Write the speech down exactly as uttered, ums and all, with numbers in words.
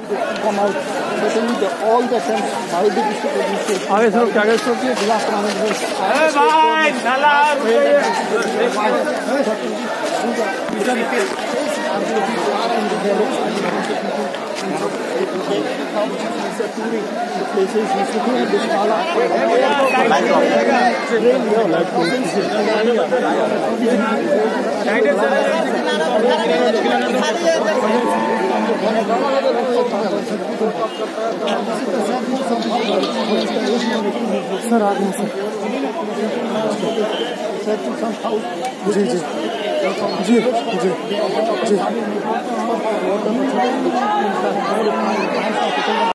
come out. Certainly, the, all the attempts by the district administration. आगे sir क्या कहते हो? Disaster management. अरे भाई नाला places used to be this nala. Sir आ गए सर जी जी जी जी जी